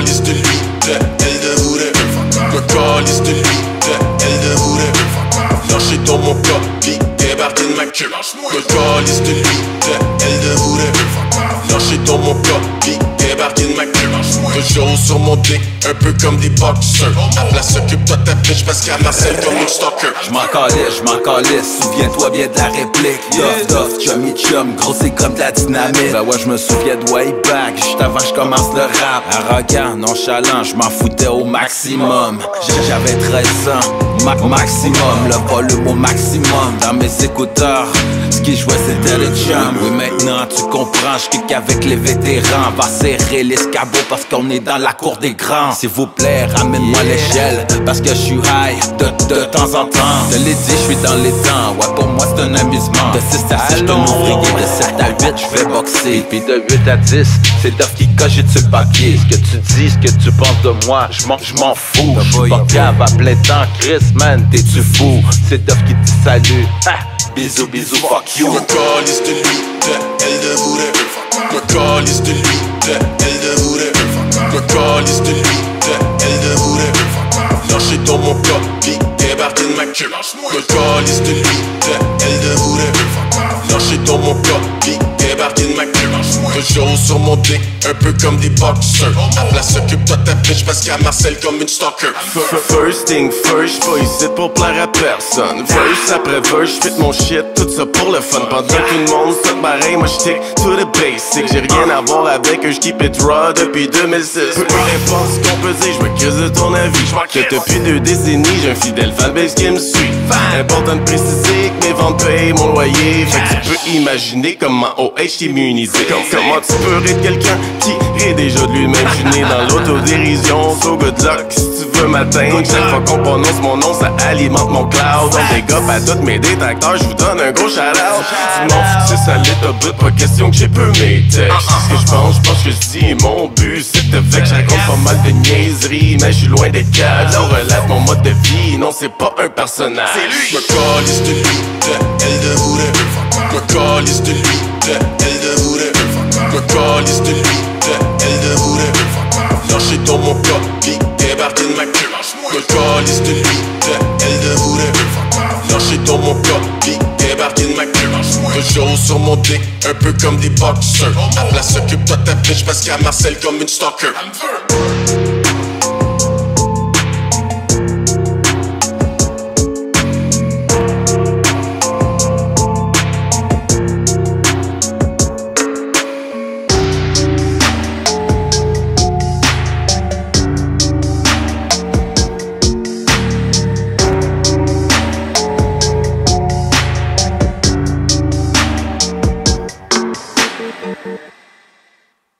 calisse de lui, de elle de vous de. Me calisse de lui, de elle de vous de. Lâchez dans mon copie, débarquez de ma queue. Me calisse de lui, de elle de vous de. Lâchez dans mon copie, débarquez de ma queue. Toujours sur mon dick, un peu comme des boxers. À place occupe-toi ta bitch parce qu'elle m'harcèle comme une stalker. J'm'en calisse, souviens-toi bien de la réplique. Dufff, Chum, gros c'est comme de la dynamite. Ben ouais, j'me souviens de way back, juste avant j'commence le rap. Arrogant, nonchalant, j'm'en foutais au maximum. J'avais 13 ans, maximum, le volume au maximum. Dans mes écouteurs, ce qui jouait c'était le Chum. Oui maintenant tu comprends, j'kick avec les vétérans. Va serrer l'escabeau parce qu'on est dans la cour des grands. S'il vous plaît, ramène-moi l'échelle parce que je suis high de temps en temps. Je l'ai dit, je suis dans les temps. Ouais, pour moi c'est un amusement. De 6 à 7, j'suis un ouvrier. De 7 à 8, j'vais boxer. Puis de 8 à 10, c'est Dufff qui cogite sur le papier. Ce que tu dis, ce que tu penses de moi, j'm'en fous. J'suis pas cave à plein temps. Chris, man, t'es-tu fou? C'est Dufff qui dit salut. Bisous, bisous, fuck you. Me calisse de lui, de elle de vous de. Me calisse de lui, de elle de vous de. Me calisse de lui, de elle de vous de. Lâchez dans mon copie, débarquez de ma queue. Me calisse de lui, de elle de vous de. Lâchez dans mon copie, débarquez de ma queue. Toujours sur mon dick, un peu comme des boxers. À place occupe-toi ta bitch parce qu'elle m'harcèle comme une stalker. First thing first, j'suis pas ici pour plaire à personne. Verse après verse, j'fais mon shit, tout ça pour le fun. Pendant que tout le monde saute pareil, moi j'tick to the basic. J'ai rien à voir avec eux, j'keep it raw depuis 2006. Peu importe ce qu'on peut dire, j'me crise de ton avis. Que depuis 2 décennies, j'ai un fidèle fanbase qui me suit. Important de préciser que mes ventes payent mon loyer. Fait que tu peux imaginer comment OH t'es immunisé. Comment tu peux rire de quelqu'un qui rit déjà de lui-même. J'suis né dans l'autodérision, so good luck si tu veux m'atteindre. Chaque fois qu'on prononce mon nom, ça alimente mon cloud. On dégoppe à tous mes détracteurs, j'vous donne un gros shout-out. Tu m'en fous, c'est ça l'état but, pas question que j'ai peu mes textes. Ce que j'pense que j'dis, mon but c'est de fait que j'raconte pas mal de niaiseries. Mais j'suis loin d'être calme, je relève mon mode de vie. Non, c'est pas un personnage. Me calisse de lui, de elle de vous de. Me calisse de lui, de elle de vous de. Me calisse de lui, de elle de vous de. Lâchez dans mon copie, débarquez de ma queue. Me calisse de lui, de elle de vous de. Lâchez dans mon copie, débarquez de ma queue. Toujours sur mon dick, un peu comme des boxers. À place occupe-toi ta bitch parce qu'elle m'harcèle comme une stalker.